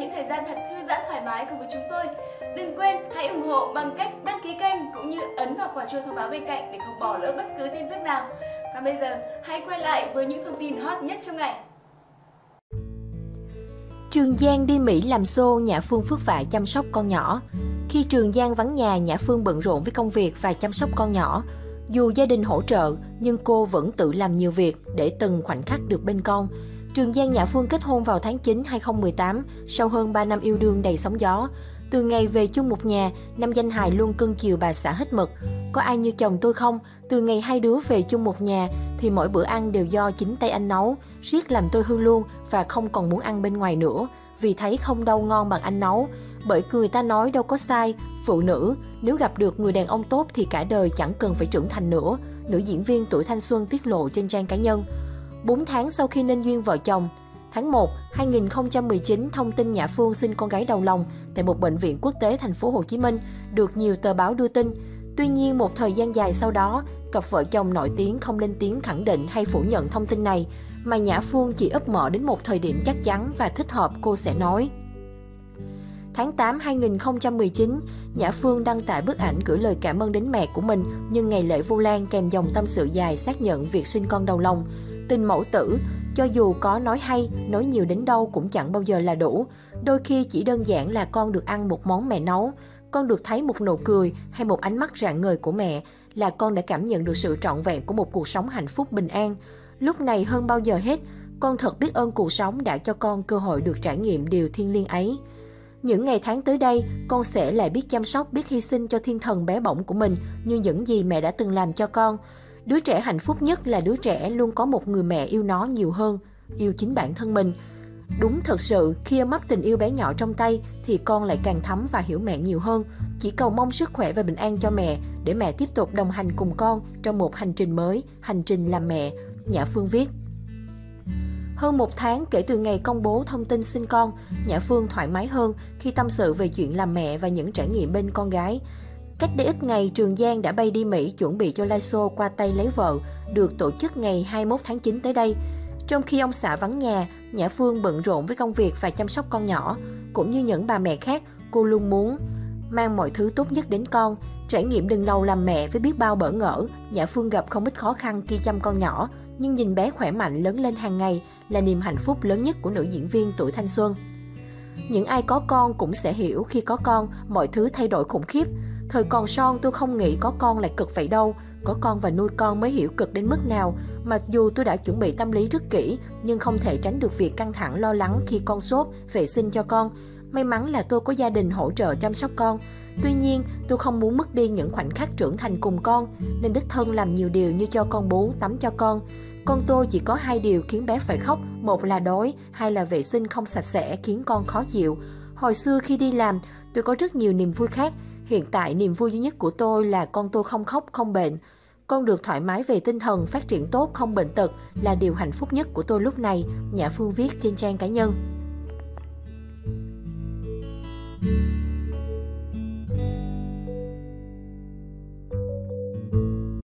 những thời gian thật thư giãn thoải mái cùng với chúng tôi. Đừng quên hãy ủng hộ bằng cách đăng ký kênh cũng như ấn vào quả chuông thông báo bên cạnh để không bỏ lỡ bất cứ tin tức nào. Còn bây giờ hãy quay lại với những thông tin hot nhất trong ngày. Trường Giang đi Mỹ làm show, Nhã Phương vất vả chăm sóc con nhỏ. Khi Trường Giang vắng nhà, Nhã Phương bận rộn với công việc và chăm sóc con nhỏ. Dù gia đình hỗ trợ, nhưng cô vẫn tự làm nhiều việc để từng khoảnh khắc được bên con. Trường Giang Nhã Phương kết hôn vào tháng 9 2018, sau hơn 3 năm yêu đương đầy sóng gió. Từ ngày về chung một nhà, nam danh hài luôn cưng chiều bà xã hết mực. Có ai như chồng tôi không? Từ ngày hai đứa về chung một nhà, thì mỗi bữa ăn đều do chính tay anh nấu. Riết làm tôi hư luôn và không còn muốn ăn bên ngoài nữa, vì thấy không đâu ngon bằng anh nấu. Bởi người ta nói đâu có sai, phụ nữ, nếu gặp được người đàn ông tốt thì cả đời chẳng cần phải trưởng thành nữa. Nữ diễn viên tuổi thanh xuân tiết lộ trên trang cá nhân. 4 tháng sau khi nên duyên vợ chồng, tháng 1, 2019, thông tin Nhã Phương sinh con gái đầu lòng tại một bệnh viện quốc tế thành phố Hồ Chí Minh được nhiều tờ báo đưa tin. Tuy nhiên, một thời gian dài sau đó, cặp vợ chồng nổi tiếng không lên tiếng khẳng định hay phủ nhận thông tin này, mà Nhã Phương chỉ ấp mở đến một thời điểm chắc chắn và thích hợp cô sẽ nói. Tháng 8 2019, Nhã Phương đăng tải bức ảnh gửi lời cảm ơn đến mẹ của mình nhân ngày lễ Vu Lan kèm dòng tâm sự dài xác nhận việc sinh con đầu lòng. Tình mẫu tử, cho dù có nói hay, nói nhiều đến đâu cũng chẳng bao giờ là đủ. Đôi khi chỉ đơn giản là con được ăn một món mẹ nấu, con được thấy một nụ cười hay một ánh mắt rạng ngời của mẹ, là con đã cảm nhận được sự trọn vẹn của một cuộc sống hạnh phúc bình an. Lúc này hơn bao giờ hết, con thật biết ơn cuộc sống đã cho con cơ hội được trải nghiệm điều thiêng liêng ấy. Những ngày tháng tới đây, con sẽ lại biết chăm sóc, biết hy sinh cho thiên thần bé bỏng của mình như những gì mẹ đã từng làm cho con. Đứa trẻ hạnh phúc nhất là đứa trẻ luôn có một người mẹ yêu nó nhiều hơn, yêu chính bản thân mình. Đúng thật sự, khi ôm ấp tình yêu bé nhỏ trong tay thì con lại càng thấm và hiểu mẹ nhiều hơn. Chỉ cầu mong sức khỏe và bình an cho mẹ để mẹ tiếp tục đồng hành cùng con trong một hành trình mới, hành trình làm mẹ, Nhã Phương viết. Hơn một tháng kể từ ngày công bố thông tin sinh con, Nhã Phương thoải mái hơn khi tâm sự về chuyện làm mẹ và những trải nghiệm bên con gái. Cách đây ít ngày, Trường Giang đã bay đi Mỹ chuẩn bị cho live show qua tay lấy vợ, được tổ chức ngày 21 tháng 9 tới đây. Trong khi ông xã vắng nhà, Nhã Phương bận rộn với công việc và chăm sóc con nhỏ. Cũng như những bà mẹ khác, cô luôn muốn mang mọi thứ tốt nhất đến con. Trải nghiệm lần đầu làm mẹ với biết bao bỡ ngỡ, Nhã Phương gặp không ít khó khăn khi chăm con nhỏ, nhưng nhìn bé khỏe mạnh lớn lên hàng ngày là niềm hạnh phúc lớn nhất của nữ diễn viên tuổi thanh xuân. Những ai có con cũng sẽ hiểu khi có con, mọi thứ thay đổi khủng khiếp. Thời còn son tôi không nghĩ có con lại cực vậy đâu. Có con và nuôi con mới hiểu cực đến mức nào. Mặc dù tôi đã chuẩn bị tâm lý rất kỹ, nhưng không thể tránh được việc căng thẳng lo lắng khi con sốt, vệ sinh cho con. May mắn là tôi có gia đình hỗ trợ chăm sóc con. Tuy nhiên, tôi không muốn mất đi những khoảnh khắc trưởng thành cùng con, nên đích thân làm nhiều điều như cho con bú, tắm cho con. Con tôi chỉ có 2 điều khiến bé phải khóc, một là đói, hai là vệ sinh không sạch sẽ khiến con khó chịu. Hồi xưa khi đi làm, tôi có rất nhiều niềm vui khác. Hiện tại niềm vui duy nhất của tôi là con tôi không khóc, không bệnh. Con được thoải mái về tinh thần, phát triển tốt, không bệnh tật là điều hạnh phúc nhất của tôi lúc này, Nhã Phương viết trên trang cá nhân.